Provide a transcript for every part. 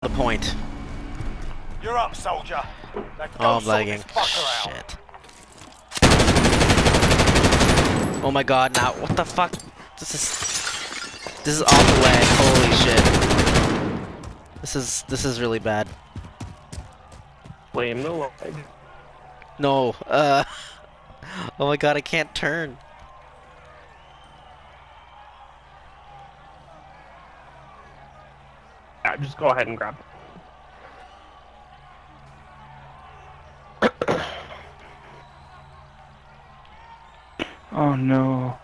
the point. You're up, soldier. Now go Oh, I'm sort lagging. this fucker out. Shit. Oh my god, now what the fuck? This is awful lag. Holy shit. This is really bad. Blame the lag. No, oh my god, I can't turn. Yeah, just go ahead and grab it. Oh no.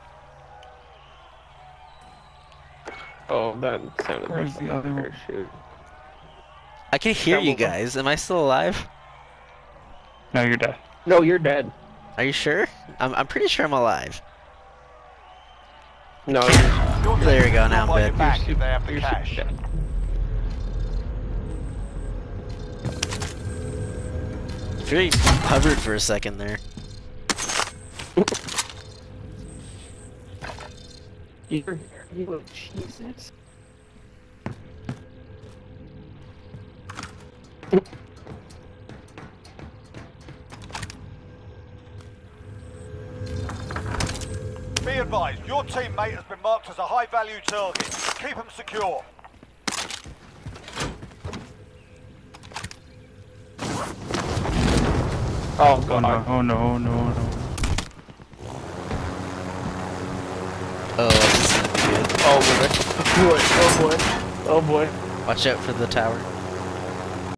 Oh, that sounded Where's like the other one? parachute. I can hear you Come over. guys. Am I still alive? No, you're dead. No, you're dead. Are you sure? I'm pretty sure I'm alive. No, Your There we team go, will now I'm buy dead. you back if they have the you're cash. dead. Really hovered for a second there. You Jesus. Be advised, your teammate has been marked as a high-value target. Keep them secure. Oh Oh god. no, oh no, oh no, oh no. Oh, this is gonna be good. Oh boy. Oh boy. Oh boy. Watch out for the tower.